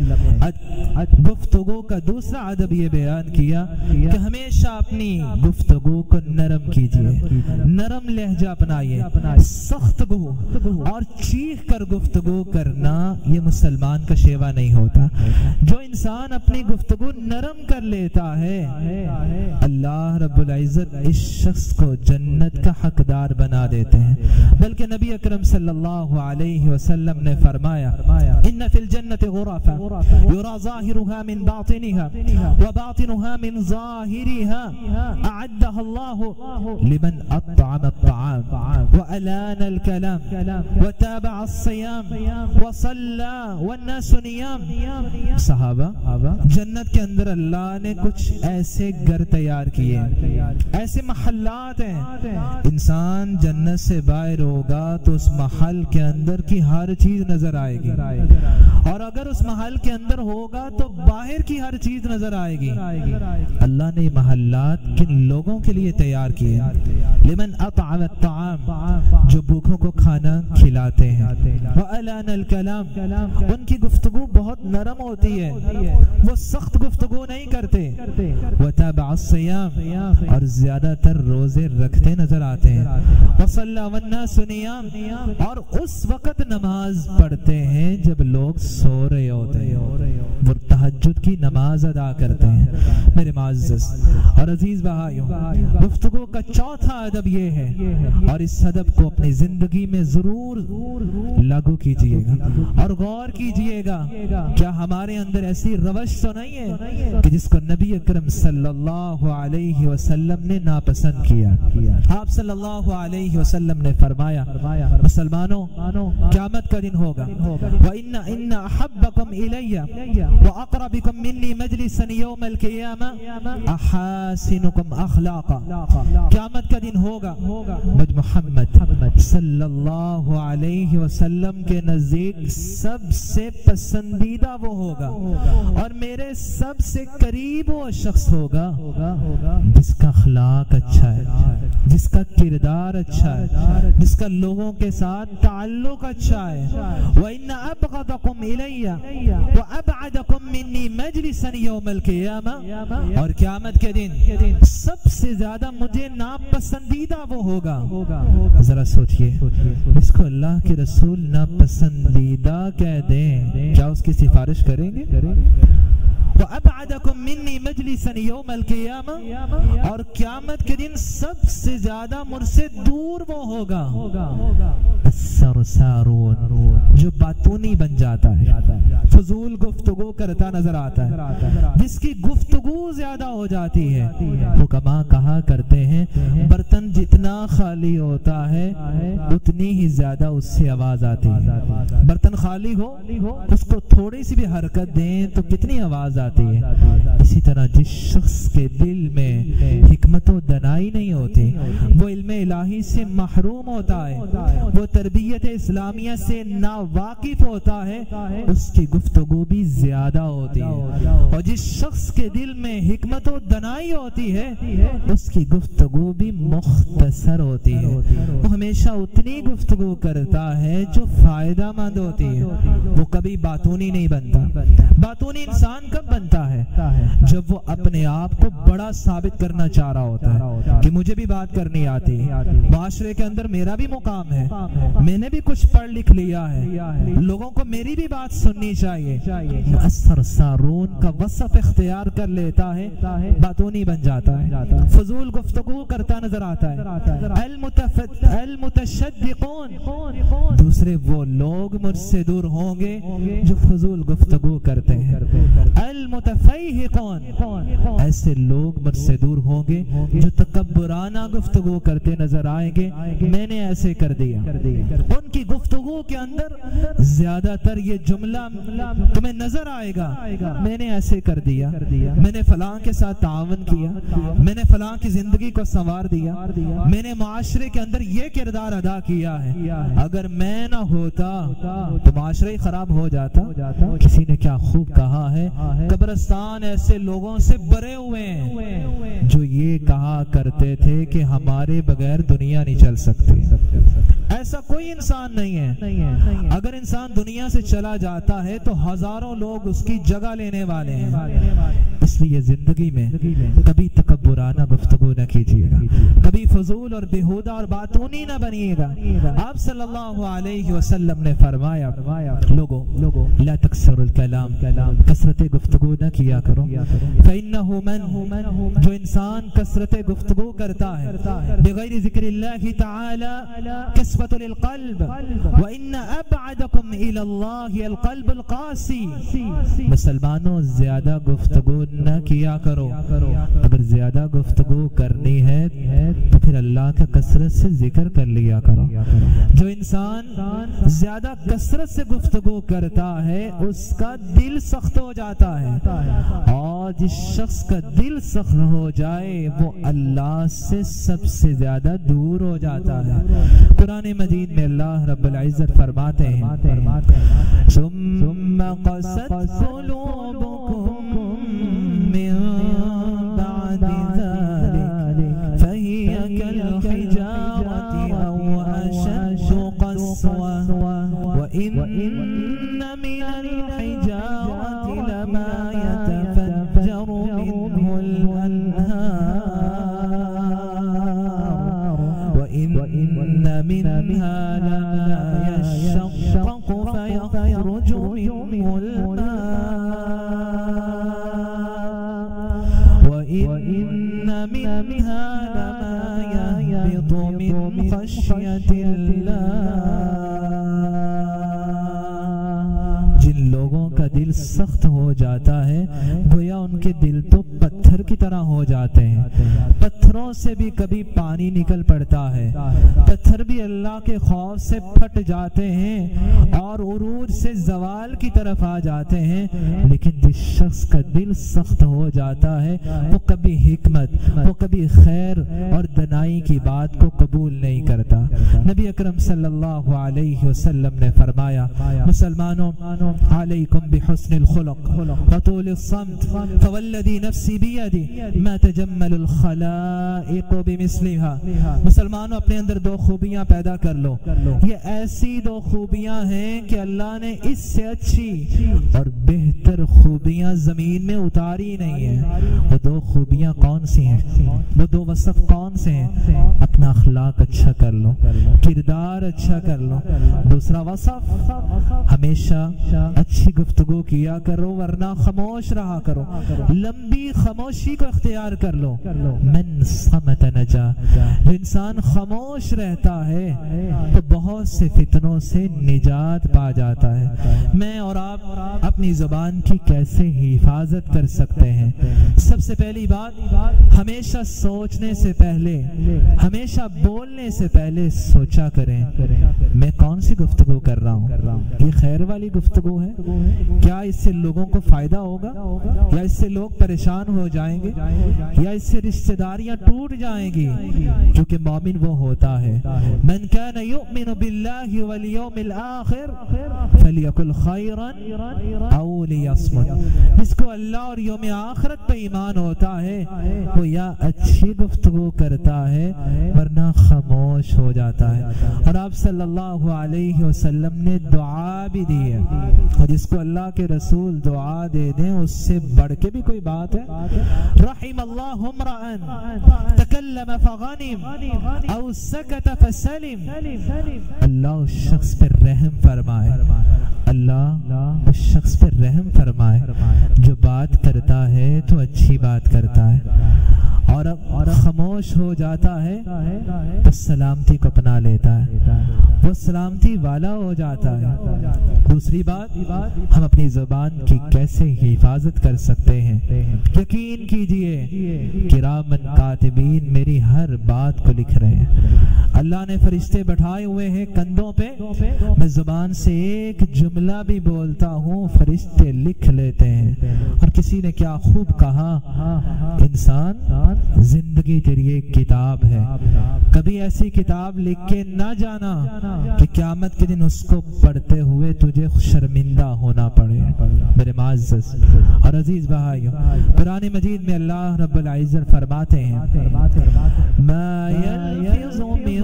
گفتگو کا دوسرا ادب یہ بیان کیا کہ ہمیشہ اپنی گفتگو کو نرم کیجیے، نرم لہجہ اپنائیے. سخت گو اور چیخ کر گفتگو کرنا یہ مسلمان کا شیوا نہیں ہوتا. جو انسان اپنی گفتگو نرم کر لیتا ہے اللہ رب العزت اس شخص کو جنت کا حقدار بنا دیتے ہیں. بلکہ نبی اکرم صلی اللہ علیہ وسلم نے فرمایا ان فی الجنت غرفا یرا ظاہرها من باطنها وباطنها من ظاہرها اعدها اللہ لمن اطعم الطعام وألان الكلام وتابع الصيام وصلى والناس نيام. صحابہ، جنت کے اندر اللہ نے کچھ ایسے گھر تیار کیے، ایسے محلات ہیں. انسان جنت سے باہر ہوگا تو اس محل کے اندر کی ہر چیز نظر آئے گی، اور اگر اس محل کے اندر ہوگا تو باہر کی ہر چیز نظر آئے گی. اللہ نے محلات کن لوگوں کے لیے تیار کیے؟ لمن اطعم الطعام، جو بھوکوں کو کھانا کھلاتے ہیں. وَأَلَانَ الْكَلَامِ، ان کی گفتگو بہت نرم ہوتی ہے، وہ سخت گفتگو نہیں کرتے. وَتَابَعَ الصِّيَامِ، اور زیادہ تر روزے رکھتے نظر آتے ہیں. وَصَلَّى وَالنَّاسُ نِيَامِ، اور اس وقت نماز پڑھتے ہیں جب لوگ سو رہے ہوتے ہیں. وہ تہجد کی کی نماز ادا کرتے ہیں۔ میرے معزز اور عزیز بھائیوں، گفتگو کا چوتھا ادب یہ ہے، اور اس ادب کو اپنی زندگی میں ضرور لاگو کیجئے گا اور غور کیجئے گا، کیا ہمارے اندر ایسی روش تو نہیں ہے کہ جس کو نبی اکرم صلی اللہ علیہ وسلم نے ناپسند کیا؟ آپ صلی اللہ علیہ وسلم نے فرمایا، مسلمانوں قیامت کا دن ہوگا، وَإِنَّ إِنَّ أَحَبَّكُمْ إِلَيَّ وَأَقْرَبِكُمْ مِنِّي مَجْلِسًا يَوْمَ الْقِيَامَةِ أَحَاسِنُكُمْ أَخْلَاقًا۔ قیامت کا دن ہوگا، مجھ محمد صلی اللہ علیہ وسلم کے نزدیک سب سے پسندیدہ وہ ہوگا اور میرے سب سے قریب وہ شخص ہوگا جس کا اخلاق اچھا ہے، جس کا کردار اچھا ہے، جس کا لوگوں کے ساتھ تعلق اچھا ہے۔ وَإِنَّ أَبْغَضَكُمْ إِلَيَّ وَأَبْعَدَكُمْ مِنِّي مَجْلِسًا يَوْمَ الْقِيَامَةِ، اور قیامت کے دن سب سے زیادہ مجھے ناپسندیدہ وہ ہوگا۔ ذرا سوچئے، اس کو اللہ کے رسول ناپسندیدہ کہہ دیں، کیا اس کی سفارش کریں گے؟ وَأَبْعَدَكُمْ مِنِّي مَجْلِسًا يَوْمَ الْقِيَامَةِ، اور قیامت کے دن سب سے زیادہ مجھ سے دور وہ ہوگا السرسارون، جو باتونی بن جاتا ہے، فضول گفتگو کرتا نظر آتا ہے، جس کی گفتگو زیادہ ہو جاتی ہے۔ حکماء کہا کرتے ہیں برتن جتنا خالی ہوتا ہے اتنی ہی زیادہ اس سے آواز آتی ہے۔ برتن خالی ہو، اس کو تھوڑی سی بھی حرکت دیں تو کتنی آواز آتی ہے۔ اسی طرح جس شخص کے دل میں حکمت و دانائی نہیں ہوتی، وہ علم الہی سے محروم ہوتا ہے، وہ تربیت اسلامیہ سے ناواقف ہوتا ہے، اس کی گفتگو بھی زیادہ ہوتی ہے۔ اور جس شخص کے دل میں حکمت و دانائی ہوتی ہے اس کی گفتگو بھی مختصر ہوتی ہے، وہ ہمیشہ اتنی گفتگو کرتا ہے جو فائدہ مند ہوتی ہے، وہ کبھی باتونی نہیں بنتا۔ باتونی انسان کب بنتا ہے؟ جب وہ اپنے آپ کو بڑا ثابت کرنا چاہ رہا ہوتا ہے کہ مجھے بھی بات کرنی آتی ہے، معاشرے کے اندر میرا بھی مقام ہے، میں نے بھی کچھ پڑھ لکھ لیا ہے، لوگوں کو میری بھی بات سننی چاہیے۔ السرسارون کا وصف اختیار کر لیتا ہے، باتونی بن جاتا ہے، فضول گفتگو کرتا نظر آتا ہے۔ المتشدقون، دوسرے وہ لوگ مجھ سے دور ہوں گے جو فضول گفتگو کرتے ہیں۔ المتفیہقون، ایسے لوگ مجھ سے دور ہوں گے جو تکبرانہ گفتگو کرتے نظر آئیں گے، میں نے ایسے کر دیا۔ ان کی گفتگو کے اندر زیادہ تر یہ جملہ تمہیں نظر آئے گا، میں نے ایسے کر دیا، میں نے فلاں کے ساتھ تعاون کیا، میں نے فلاں کی زندگی کو سنوار دیا، میں نے معاشرے کے اندر یہ کردار ادا کیا ہے، اگر میں نہ ہوتا تو معاشرہ ہی خراب ہو جاتا۔ کسی نے کیا خوب کہا ہے، قبرستان ایسے لوگوں سے بھرے ہوئے ہیں جو یہ کہا کرتے تھے کہ ہمارے بغیر دنیا نہیں چل سکتی۔ ایسا کوئی انسان نہیں ہے، اگر انسان دنیا سے چلا جاتا ہے تو ہزاروں لوگ اس کی جگہ لینے والے ہیں۔ اس لیے زندگی میں کبھی تکبرانہ گفتگو نہ کیجیے گا، کبھی فضول اور بیہودہ اور باتونی نہ بنیے گا۔ آپ صلی اللہ علیہ وسلم نے فرمایا، لوگوں لا تکثروا الکلام، کثرت گفتگو نہ کیا کرو، فإنہ من، جو انسان کثرت گفتگو کرتا ہے بغیر ذکر اللہ تعالی کسوۃ للقلب، وإن ابعدکم الی اللہ القلب القاسی۔ مسلمانوں زیادہ گفتگو نہ کیا کرو، اگر زیادہ گفتگو کرنی ہے تو پھر اللہ کا کثرت سے ذکر کر لیا کرو۔ جو انسان زیادہ کثرت سے گفتگو کرتا ہے اس کا دل سخت ہو جاتا ہے، اور جس شخص کا دل سخت ہو جائے وہ اللہ سے سب سے زیادہ دور ہو جاتا ہے۔ قرآن مجید میں اللہ رب العزت فرماتے ہیں، ثم قست قلوبكم من بعد ذلك فهي كالحجارة أو أشد قسوة وإن من الحجارة لما يتفجر منه الأنهار وإن منها لما يشقق فيخرج منه الماء سخت ہو جاتا ہے گویا ان کے دل تو پتھر کی طرح ہو جاتے ہیں. پتھروں سے بھی کبھی پانی نکل پڑتا ہے, پتھر بھی اللہ کے خوف سے پھٹ جاتے ہیں اور عروج سے زوال کی طرف آ جاتے ہیں. لیکن جس شخص کا دل سخت ہو جاتا ہے وہ کبھی حکمت, وہ کبھی خیر اور دنائی کی بات کو قبول نہیں کرتا. نبی اکرم صلی اللہ علیہ وسلم نے فرمایا, مسلمانوں علیکم بحسن الخلق وطول الصمت فوالذی نفسی بیدی ما تجمل الخلائق بمثلها. مسلمانوں اپنے اندر دو خوبیاں پیدا کر لو, یہ ایسی دو خوبیاں ہیں کہ اللہ نے اس سے اچھی اور بہتر خوبیاں زمین میں اتاری نہیں ہیں. وہ دو خوبیاں کون سی ہیں, وہ دو وصف کون سے ہیں؟ اپنا اخلاق اچھا کر لو, کردار اچھا کر لو. دوسرا وصف, ہمیشہ اچھی گفتگو کیا کرو ورنہ خاموش رہا کرو, لمبی خاموشی کو اختیار کر لو. من صمت نجا, جو انسان خاموش رہتا ہے تو بہت سے فتنوں سے نجات پا جاتا ہے. میں اور آپ اپنی زبان کی کیسے حفاظت کر سکتے ہیں؟ سب سے پہلی بات, ہمیشہ سوچنے سے پہلے, ہمیشہ بولنے سے پہلے سوچا کریں میں کون سی گفتگو کر رہا ہوں, یہ خیر والی گفتگو ہے, کیا اس سے لوگوں کو فائدہ ہوگا یا اس سے لوگ پریشان ہو جائیں گے یا اس سے رشتہ داریاں ٹوٹ جائیں گی؟ کیونکہ مومن وہ ہوتا ہے, من کان یؤمن باللہ والیوم الآخر فلیقل خیرا او لیصمت. جس کو اللہ اور یوم آخرت پہ ایمان ہوتا ہے وہ یا اچھی گفتگو کرتا ہے ورنہ خاموش ہو جاتا ہے. اور آپ صلی اللہ علیہ وسلم نے دعا بھی دی ہے, اور جس کو اللہ کے رسول دعا دے دیں اس سے بڑھ کے بھی کوئی بات ہے؟ رحم اللہ امرأ تکلم فغنم او سکت فسلم. اللہ اس شخص پر رحم فرمائے, اللہ اس شخص پر رحم فرمائے جو بات کرتا ہے تو اچھی بات کرتا ہے اور اور خاموش ہو جاتا ہے تو سلامتی کو اپنا لیتا ہے, وہ سلامتی والا ہو جاتا ہے. دوسری بات, ہم اپنی زبان کی کیسے حفاظت کر سکتے ہیں؟ یقین کیجئے کرامن کاتبین میری ہر بات کو لکھ رہے ہیں. اللہ نے فرشتے بٹھائے ہوئے ہیں کندھوں پہ, میں زبان سے ایک جملہ بھی بولتا ہوں فرشتے لکھ لیتے ہیں. اور کسی نے کیا خوب کہا, انسان زندگی تیری ایک کتاب ہے, کبھی ایسی کتاب لکھ کے نہ جانا کہ قیامت کے دن اس کو پڑھتے ہوئے تجھے شرمندہ ہونا پڑے. میرے معزز اور عزیز بھائیو, قرآن مجید میں اللہ رب العزت فرماتے ہیں, ما یلفظ من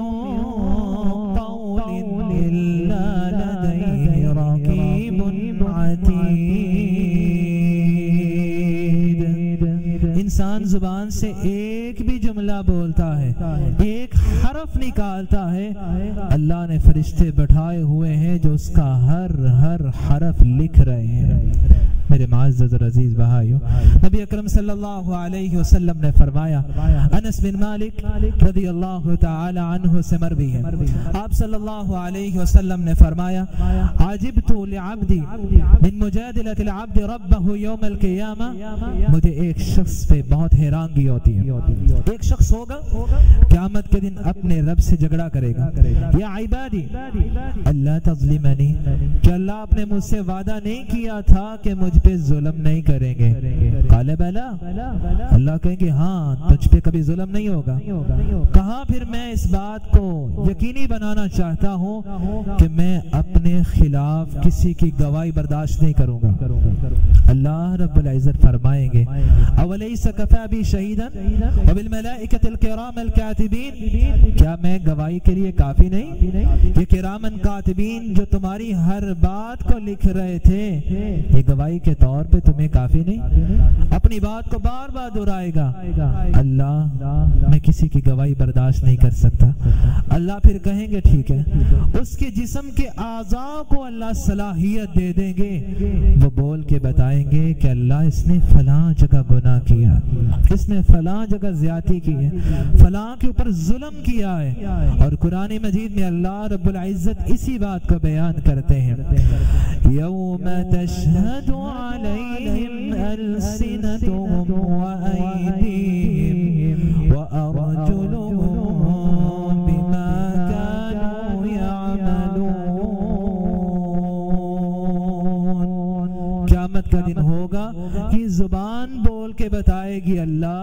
قول الا لدیہ رقیب عتید. انسان زبان سے ایک بھی جملہ بولتا ہے, ایک حرف نکالتا ہے, اللہ نے فرشتے بٹھائے ہوئے ہیں جو اس کا ہر ہر حرف لکھ رہے ہیں. میرے معزز اور عزیز بھائیو, نبی اکرم صلی اللہ علیہ وسلم نے فرمایا, انس بن مالک رضی اللہ تعالی عنہ سے مروی ہے, آپ صلی اللہ علیہ وسلم نے فرمایا, عجبت لعبدی من مجادلۃ العبد ربہ یوم القیامہ. مجھے ایک شخص پہ بہت حیرانگی ہوتی ہے. ایک شخص ہوگا قیامت کے دن اپنے رب سے جھگڑا کرے گا, یا عبادی اللہ تظلمنی, کہ اللہ آپ نے مجھ سے وعدہ نہیں کیا تھا کہ مجھ پہ ظلم نہیں کریں گے؟ قال بلا, اللہ کہیں گے ہاں تجھ پہ کبھی ظلم نہیں ہوگا. کہا پھر میں اس بات کو یقینی بنانا چاہتا ہوں کہ میں اپنے خلاف کسی کی گواہی برداشت نہیں کروں گا. اللہ رب العزت فرمائیں گے, اولیس کفی بی شہیدا وبالملائکۃ الکرام الکاتبین, کیا میں گواہی کے لیے کافی نہیں؟ یہ کرامن کاتبین جو تمہاری ہر بات کو لکھ رہے تھے یہ گواہی کے طور پہ تمہیں کافی نہیں؟ اپنی بات کو بار بار دہرائے گا, اللہ میں کسی کی گواہی برداشت نہیں کر سکتا. اللہ پھر کہیں گے ٹھیک ہے, اس کے جسم کے اعضاء کو اللہ صلاحیت دے دیں گے, وہ بول کے بتائیں بتائیں گے کہ اللہ اس نے فلاں جگہ گناہ کیا، اس نے فلاں جگہ زیادتی کی ہے، فلاں کے اوپر ظلم کیا ہے، اور قرآن مجید میں اللہ رب العزت اسی بات کو بیان کرتے ہیں، یوم تشہد علیہم السنتہم وایدیہم وارجلہم بما کانوا یعملون۔ قیامت کا دن ہوگا کہ زبان بول کے بتائے گی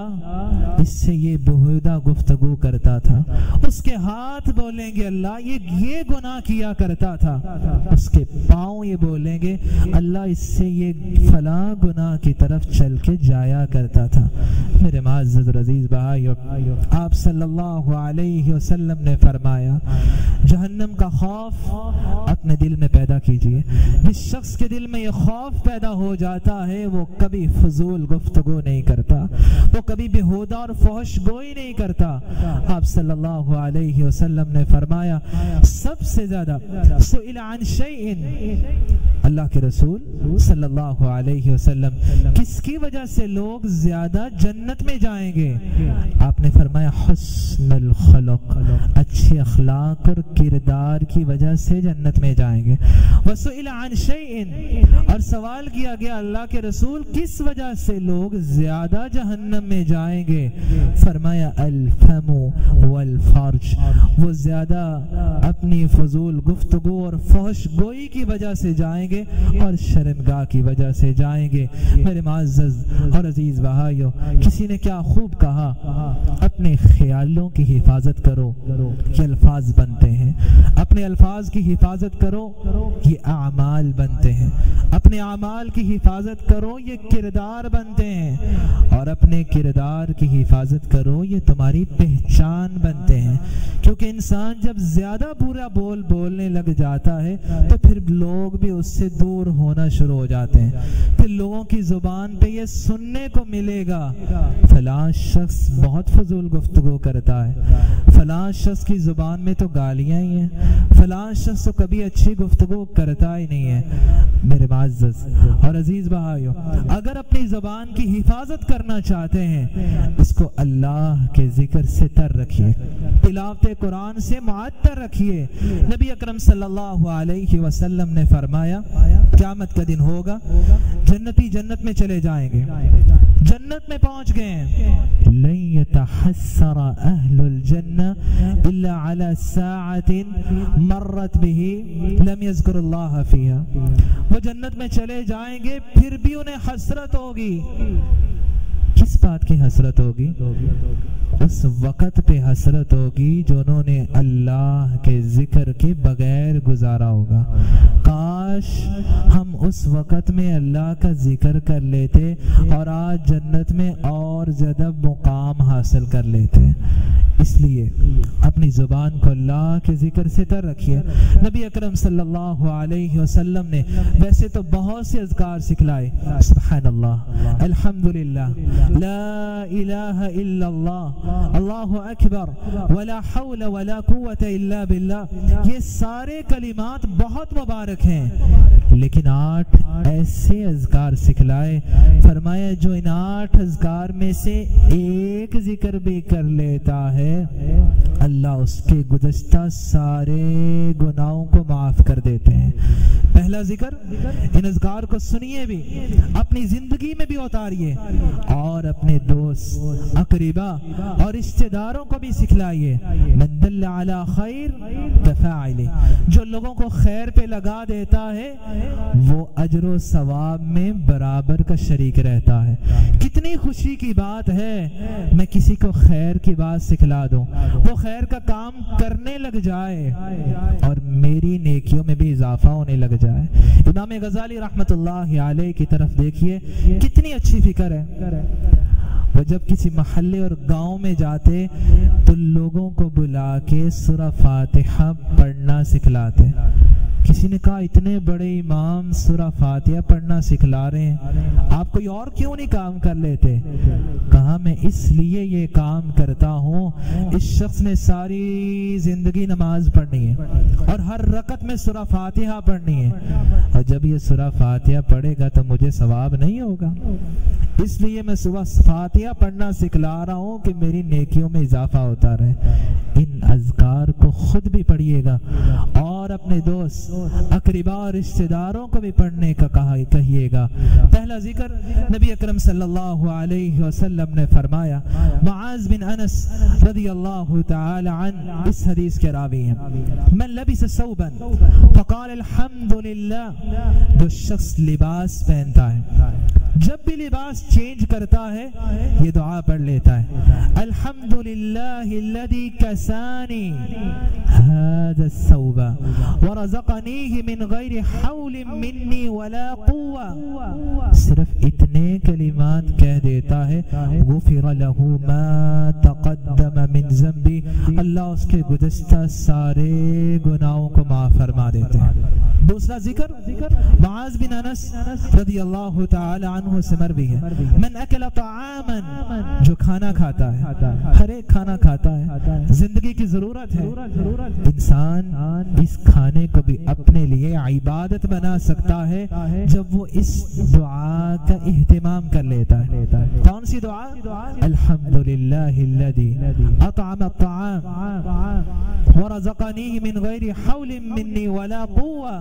اللہ اس سے یہ بہودہ گفتگو کرتا تھا، اس کے ہاتھ بولیں گے اللہ یہ یہ گناہ کیا کرتا تھا، اس کے پاؤں یہ بولیں گے اللہ اس سے یہ فلاں گناہ کی طرف چل کے جایا کرتا تھا۔ میرے معزز اور عزیز بھائیو، آپ صلی اللہ علیہ وسلم نے فرمایا جہنم کا خوف اپنے دل میں پیدا کیجئے، جس شخص کے دل میں یہ خوف پیدا ہو جاتا ہے وہ کبھی فضول گفتگو نہیں کرتا، وہ کبھی بےہودہ اور فحش گوئی نہیں کرتا۔ آپ صلی اللہ علیہ وسلم نے فرمایا سب سے زیادہ سئل عن شیء، اللہ کے رسول صلی اللہ علیہ وسلم کس کی وجہ سے لوگ زیادہ جنت میں جائیں گے؟ آپ نے فرمایا حسن الخلق، اچھے اخلاق اور کردار کی وجہ سے جنت میں جائیں گے۔ وسئل عن شیء، اور سوال کیا گیا اللہ کے رسول کس وجہ سے لوگ زیادہ جہنم میں جائیں گے؟ فرمایا الفم والفرج، وہ زیادہ اپنی فضول گفتگو اور فحش گوئی کی وجہ سے جائیں گے اور شرمگاہ کی وجہ سے جائیں گے۔ میرے معزز اور عزیز بھائیو، کسی نے کیا خوب کہا، اپنے خیالوں کی حفاظت کرو یہ الفاظ بنتے ہیں، اپنے الفاظ کی حفاظت کرو یہ اعمال بنتے ہیں، اپنے اعمال کی حفاظت کرو یہ کردار بنتے ہیں، اور اپنے کردار کی حفاظت کرو یہ تمہاری پہچان بنتے ہیں۔ کیونکہ انسان جب زیادہ برا بول بولنے لگ جاتا ہے تو پھر لوگ بھی اس سے دور ہونا شروع ہو جاتے ہیں، پھر لوگوں کی زبان پہ یہ سننے کو ملے گا فلاں شخص بہت فضول گفتگو کرتا ہے، فلاں شخص کی زبان میں تو گالیاں ہی ہیں، فلاں شخص تو کبھی اچھی گفتگو کرتا ہی نہیں ہے۔ میرے معزز اور عزیز بھائیو، اگر اپنی زبان کی حفاظت کرنا چاہتے ہیں اس کو اللہ کے ذکر سے تر رکھیے، تلاوت قرآن سے معطر رکھیے۔ نبی اکرم صلی اللہ علیہ وسلم نے فرمایا قیامت کا دن ہوگا جنتی جنت میں چلے جائیں گے، جنت میں پہنچ گئے ہیں، لن يتحسر اہل الجنہ الا على ساعة مرت به لم يذكر اللہ فيها، وہ جنت میں چلے جائیں گے پھر بھی انہیں حسرت ہوگی۔ کس بات کی حسرت ہوگی؟ اس وقت پہ حسرت ہوگی جو انہوں نے اللہ کے ذکر کے بغیر گزارا ہوگا۔ کاش ہم اس وقت میں اللہ کا ذکر کر لیتے اور آج جنت میں اور زیادہ مقام حاصل کر لیتے۔ اس لیے اپنی زبان کو اللہ کے ذکر سے تر رکھیے۔ نبی اکرم صلی اللہ علیہ وسلم نے ویسے تو بہت سے اذکار سکھلائے، سبحان اللہ، الحمدللہ، لا الہ الا اللہ، اللہ اکبر، ولا حول ولا قوت الا باللہ، یہ سارے کلمات بہت مبارک ہیں، لیکن آٹھ ایسے اذکار سکھلائے، فرمایا جو ان آٹھ اذکار میں سے ایک ذکر بھی کر لیتا ہے اللہ اس کے گزشتہ سارے گناہوں کو معاف کر دیتے ہیں۔ پہلا ذکر، ان اذکار کو سنیے بھی، اپنی زندگی میں بھی اتاریے اور اپنے دوست، اقربا اور رشتہ داروں کو بھی سکھلائیے۔ من دل علی خیر کفاعلہ، جو لوگوں کو خیر پہ لگا دیتا ہے وہ اجر و ثواب میں برابر کا شریک رہتا ہے۔ کتنی خوشی کی بات ہے میں کسی کو خیر کی بات سکھلا دوں، وہ خیر کا کام کرنے لگ جائے اور میری نیکیوں میں بھی اضافہ ہونے لگ جائے۔ امام غزالی رحمت اللہ علیہ کی طرف دیکھیے کتنی اچھی فکر ہے، وہ جب کسی محلے اور گاؤں میں جاتے تو لوگوں کو بلا کے سورہ فاتحہ پڑھنا سکھلاتے۔ کسی نے کہا اتنے بڑے امام سورہ فاتحہ پڑھنا سکھلا رہے ہیں، آپ کوئی اور کیوں نہیں کام کر لیتے؟ کہا میں اس لیے یہ کام کرتا ہوں، اس شخص نے ساری زندگی نماز پڑھنی ہے اور ہر رکعت میں سورہ فاتحہ پڑھنی ہے، اور جب یہ سورہ فاتحہ پڑھے گا تو مجھے ثواب نہیں ہوگا، اس لیے میں صبح فاتحہ پڑھنا سکھلا رہا ہوں کہ میری نیکیوں میں اضافہ ہوتا رہے۔ ان اذکار کو خود بھی پڑھیے گا اور اپنے دوست اقربا اور رشتہ داروں کو بھی پڑھنے کا کہیے گا۔ پہلا ذکر نبی اکرم صلی اللہ علیہ وسلم نے فرمایا، معاذ بن انس رضی اللہ تعالی عنہ اس حدیث کے راوی ہیں، من لبس ثوبا فقال الحمد للہ، جو شخص لباس پہنتا ہے جب بھی لباس چینج کرتا ہے یہ دعا پڑھ لیتا ہے، الحمدللہ الذی کسانی هذا الثوب ورزقنیہ من غیر حول منی ولا قوة، صرف اتنے کلمات کہہ دیتا ہے، غفر له ما تقدم من ذنبی، اللہ اس کے گزشتہ سارے گناہوں کو معاف فرما دیتے ہیں۔ دوسرا ذکر معاذ بن انس رضی اللہ تعالی عنہ سے مروی ہے، من اکل طعاما، جو کھانا کھاتا ہے، ہر ایک کھانا کھاتا ہے، زندگی کی ضرورت ہے، انسان اس کھانے کو بھی اپنے لیے عبادت بنا سکتا ہے جب وہ اس دعا کا اہتمام کر لیتا ہے۔ کون سی دعا؟ الحمدللہ الذی اطعم الطعام ورزقنیہ من غیر حول منی ولا قوة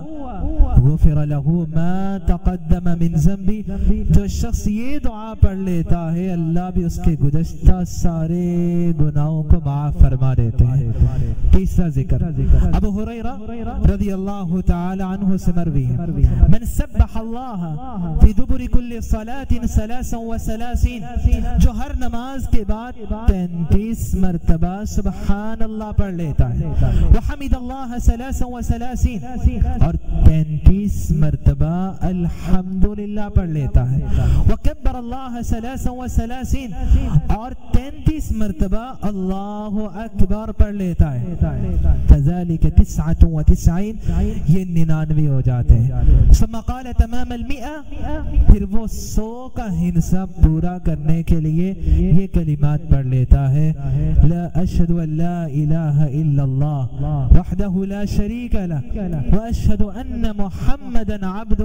غفر له ما تقدم من ذنبی، جو شخص یہ دعا پڑھ لیتا ہے اللہ بھی اس کے گزشتہ سارے گناہوں کو معاف فرما دیتے ہیں۔ تیسرا ذکر ابو ہریرہ رضی اللہ تعالی عنہ سے مروی ہے، من سبح اللہ فی دبر کل صلاة ثلاثا وثلاثین، جو ہر نماز کے بعد تینتیس مرتبہ سبحان اللہ پڑھ لیتا ہے، وحمد اللہ ثلاثا وثلاثین، اور تینتیس مرتبہ الحمدللہ پڑھ لیتا ہے، وکبر اللہ ثلاثا وثلاثین، اور تینتیس مرتبہ اللہ اکبر پڑھ لیتا ہے، فذلك تسعة وتسعين، یہ ننانوے ہو جاتے ہیں۔ ثم قال تمام المئة، پھر وہ سو کا حصہ پورا کرنے کے لیے یہ کلمات پڑھ لیتا ہے، لا اشہد ان لا الہ الا اللہ وحدہ لا شریک لہ واشہد ان محمدا عبدہ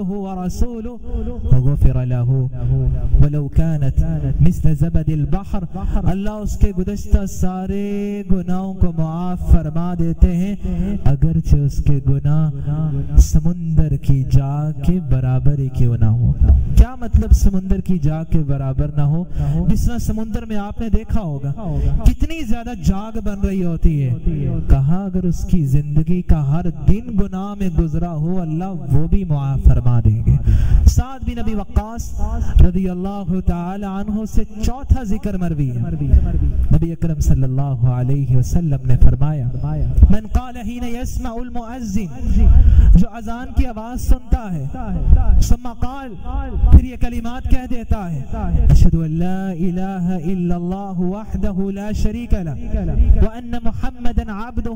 ورسولہ غفر لہ ولو كانت مثل زبد البحر، اللہ اس کے گزشتہ سارے گناہوں کو معاف فرما دیتے ہیں اگرچہ اس کے گناہ سمندر کی جاگ کے برابر ہی کیوں نہ ہو۔ کیا مطلب سمندر کی جاگ کے برابر نہ ہو؟ جس طرح سمندر میں آپ نے دیکھا ہوگا کتنی زیادہ جاگ بن رہی ہوتی ہے، کہا اگر اس کی زندگی کا ہر دن گناہ میں گزرا ہو اللہ وہ بھی معاف فرما دیں گے۔ سعد بن ابی وقاص رضی اللہ تعالی عنہ سے چوتھا ذکر مروی ہے، نبی اکرم صلی اللہ علیہ وسلم نے فرمایا، من قال حین یسمع المؤذن، جو اذان کی آواز سنتا ہے، ثم قال، پھر یہ کلمات کہہ دیتا ہے، اشہد ان لا الہ الا اللہ وحدہ لا شریک لہ وان محمدا عبدہ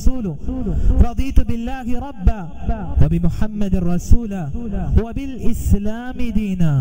ورسولہ رضیت باللہ ربا وبمحمد رسولا وبالاسلام دینا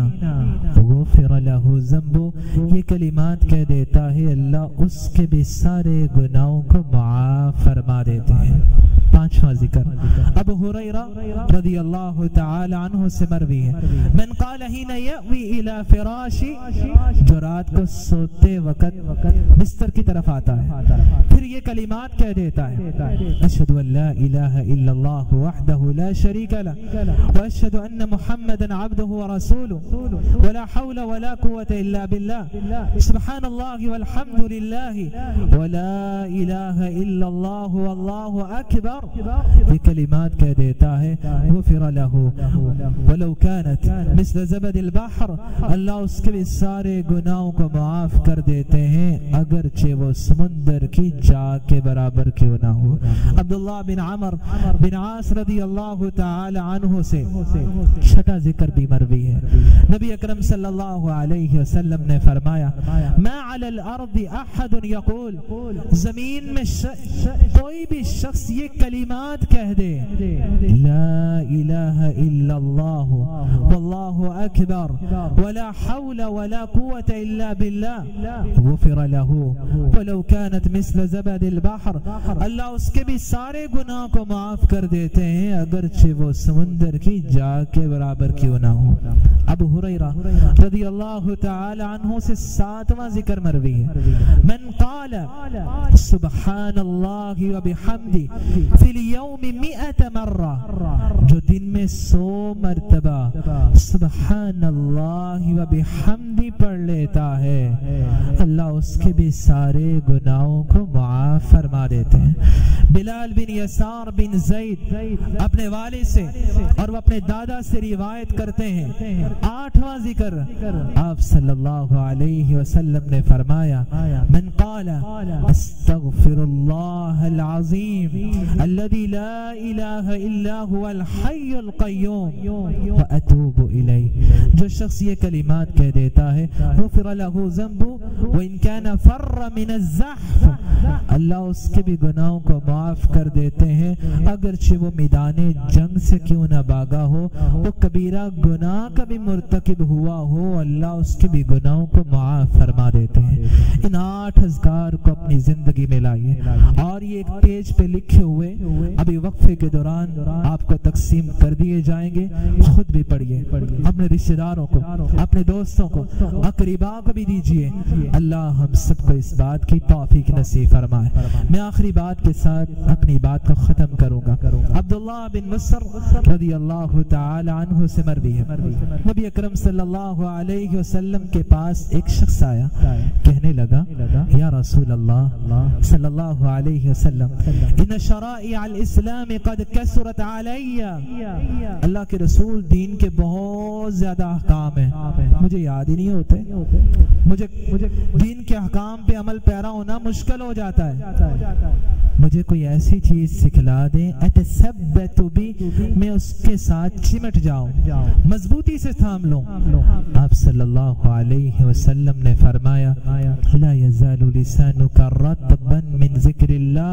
غفر لہ ذنبہ، یہ کلمات کہہ دیتا ہے اللہ اس کے بھی سارے گناہوں کو معاف فرما دیتے ہیں۔ پانچواں ذکر ابو ہریرہ رضی اللہ تعالی عنہ سے مروی ہے، من قال حین یأوی الی فراشی، جو رات کو سوتے وقت بستر کی طرف آتا ہے پھر یہ کلمات کہہ دیتا ہے، اشہد ان لا الہ الا اللہ وحدہ لا شریک لہ واشہد ان محمدا عبدہ ورسولہ ولا حول ولا قوة الا باللہ سبحان اللہ والحمد للہ ولا الہ الا اللہ واللہ اکبر، یہ کلمات کہہ دیتا ہے، غفر لہ ولو كانت مثل زبد البحر، اللہ اس کے بھی سارے گناہوں کو معاف کر دیتے ہیں اگرچہ وہ سمندر کی جاگ کے برابر کیوں نہ ہو۔ عبداللہ بن عمر بن عاص رضی اللہ تعالی عنہ سے چھٹا ذکر بھی مروی ہے، نبی اکرم صلی اللہ اللہ علیہ وسلم نے فرمایا ما علی الارض احد یقول، زمین میں کوئی بھی شخص یہ کلمات کہہ دے لا الہ الا اللہ واللہ اکبر ولا حول ولا قوة الا باللہ غفر له ولو كانت مثل زبد البحر، اللہ اس کے بھی سارے گناہ کو معاف کر دیتے ہیں اگرچہ وہ سمندر کی جاگ کے برابر کیوں نہ ہو۔ ابو ہریرہ رضی اللہ تعالی عنہ سے ساتواں ذکر مروی ہے من قال سبحان اللہ وبحمدہ فی اليوم مئة مرہ، جو دن میں سو مرتبہ سبحان اللہ وبحمدہ پڑھ لیتا ہے اللہ اس کے بھی سارے گناہوں کو معاف فرما دیتے ہیں۔ بلال بن یسار بن زید اپنے والد سے اور وہ اپنے دادا سے روایت کرتے ہیں، آٹھواں ذکر آپ صلی اللہ علیہ وسلم نے فرمایا من قال استغفر اللہ العظیم الذي لا الہ الا هو الحی القیوم واتوب الیہ، جو شخص یہ کلمات کہہ دیتا ہے غفر له ذنبه وان كان فر من الزحف، اللہ اس کے بھی گناہوں کو معاف کر دیتے ہیں اگرچہ وہ میدان جنگ سے کیوں نہ بھاگا ہو، وہ کبیرہ گناہ کا بھی مرتکب ہوا ہو، اللہ اس کے بھی گناہوں کو معاف فرما دیتے ہیں۔ ان آٹھ اذکار کو اپنی زندگی میں لائیے اور یہ ایک پیج پہ لکھے ہوئے ابھی وقفے کے دوران آپ کو تقسیم کر دیے جائیں گے، خود بھی پڑھیے، اپنے رشتہ داروں کو، اپنے دوستوں کو، اقربا کو بھی دیجیے، اللہ ہم سب کو اس بات کی توفیق نصیب فرمائے۔ میں آخری بات کے ساتھ اپنی بات کو ختم کروں گا۔ عبداللہ بن مسر رضی اللہ تعالی عنہ سے مروی ہے نبی اکرم صلی اللہ علیہ وسلم کے پاس ایک شخص آیا، کہنے لگا یا رسول اللہ صلی اللہ علیہ وسلم ان شرائع الاسلام قد کثرت علی، اللہ کے رسول دین کے بہت زیادہ احکام ہیں، مجھے یاد ہی نہیں ہوتے، مجھے دین کے احکام پہ عمل پیرا ہونا مشکل ہو جاتا ہے، مجھے کوئی ایسی چیز سکھلا دیں اتثبت بی، میں اس کے ساتھ چمٹ جاؤں، مضبوطی سے تھام لوں۔ آپ صلی اللہ علیہ وسلم نے فرمایا لا یزال لسانک رطبا من ذکر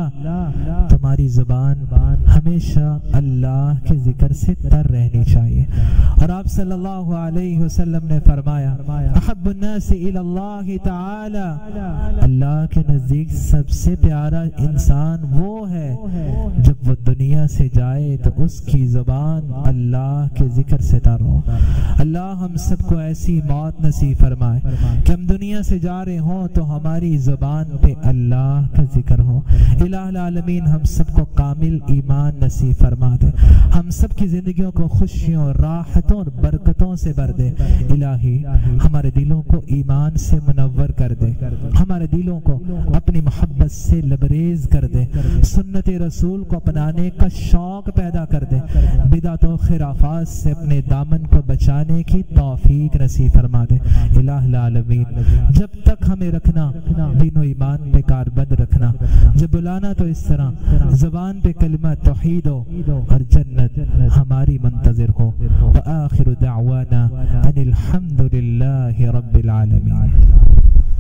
اللہ، تمہاری زبان ہمیشہ اللہ کے ذکر سے تر رہنی چاہیے۔ اور آپ صلی اللہ علیہ وسلم نے فرمایا احب الناس الی اللہ تعالی، اللہ کے نزدیک سب سے پیارا انسان وہ ہے جب وہ دنیا سے جائے تو اس کی زبان اللہ کے ذکر سے تر ہو۔ اللہ ہم سب کو ایسی موت نصیب فرمائے کہ ہم دنیا سے جا رہے ہوں تو ہماری زبان پہ اللہ کا ذکر ہو۔ الہ العالمین ہم سب کو کامل ایمان نصیب فرما دے، ہم سب کی زندگیوں کو خوشیوں، راحتوں اور برکتوں سے بھر دے۔ الہی ہمارے دلوں کو ایمان سے منور کر دے، ہمارے دلوں کو اپنی محبت سے لبریز کر دے، سنت رسول کو اپنانے کا شوق پیدا کر دے، بدعت و خرافات سے اپنے دامن کو بچانے کی توفیق نصیب فرما دے۔ الہ العالمین جب تک ہمیں رکھنا دین و ایمان پہ کاربند رکھنا، جب بلانا تو اس طرح زبان پہ کلمہ توحید ہو اور جنت ہماری منتظر ہو۔ وآخر دعوانا ان الحمد للہ رب العالمین۔